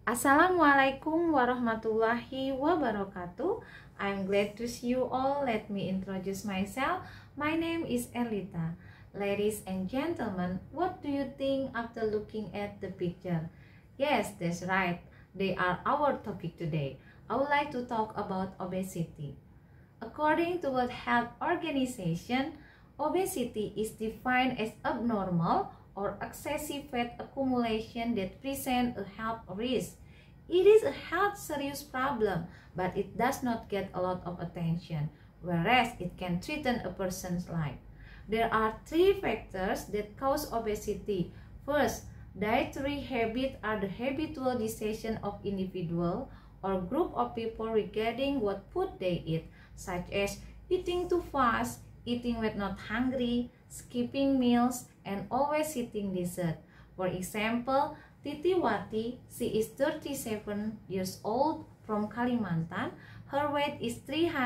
Assalamualaikum warahmatullahi wabarakatuh. I'm glad to see you all. Let me introduce myself. My name is Erlita. Ladies and gentlemen, what do you think after looking at the picture? Yes, that's right. They are our topic today. I would like to talk about obesity. According to World Health Organization, obesity is defined as abnormal or excessive fat accumulation that presents a health risk. It is a health serious problem, but it does not get a lot of attention, whereas it can threaten a person's life. There are three factors that cause obesity. First, dietary habits are the habitual decision of individual or group of people regarding what food they eat, such as eating too fast, eating when not hungry, skipping meals, and always eating dessert. For example, Titiwati, she is 37 years old from Kalimantan. Her weight is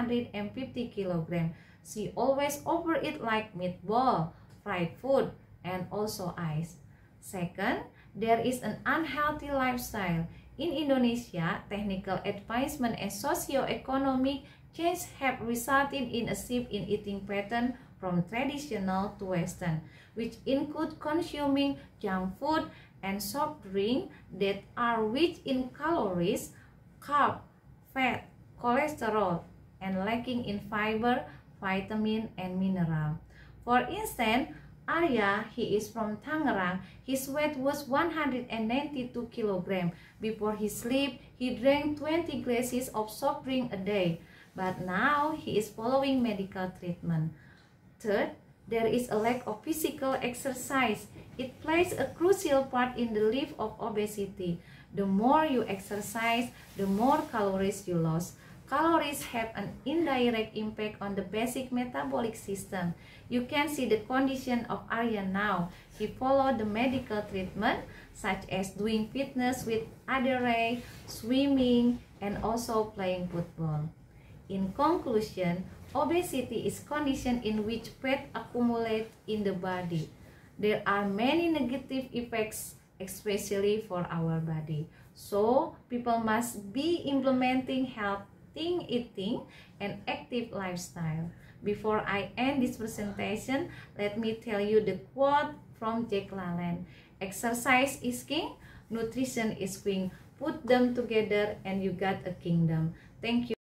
350 kilograms. She always overeat like meatball, fried food, and also ice. Second, there is an unhealthy lifestyle. In Indonesia, technical advancement and socio-economic change have resulted in a shift in eating pattern from traditional to Western, which include consuming junk food and soft drink that are rich in calories, carb, fat, cholesterol, and lacking in fiber, vitamin, and mineral. For instance, Arya, he is from Tangerang. His weight was 192 kilograms. Before he sleep, he drank 20 glasses of soft drink a day. But now he is following medical treatment. Third, there is a lack of physical exercise. It plays a crucial part in the life of obesity. The more you exercise, the more calories you lose. Calories have an indirect impact on the basic metabolic system. You can see the condition of Arya now. He followed the medical treatment such as doing fitness with Adere, swimming, and also playing football. In conclusion, obesity is condition in which fat accumulates in the body. There are many negative effects, especially for our body. So, people must be implementing healthy eating and active lifestyle. Before I end this presentation, let me tell you the quote from Jack LaLanne. Exercise is king, nutrition is queen. Put them together and you got a kingdom. Thank you.